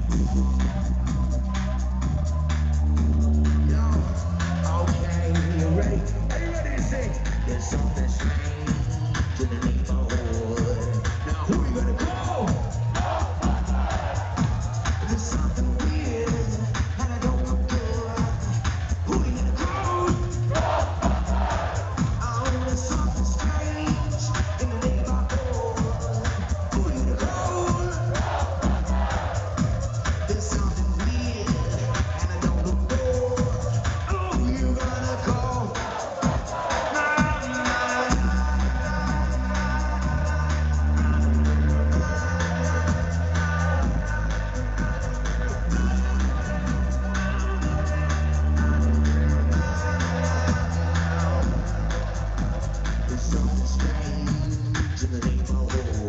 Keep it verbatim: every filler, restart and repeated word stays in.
Okay, you ready? Are you ready to sing? There's something strange in the neighborhood. Now who you gonna call? There's something weird, and I don't look good. Who you gonna call? Oh, there's something strange in the neighborhood. Who you gonna call? There's something weird, and I don't look good. Who you gonna call? There's something strange in the neighborhood.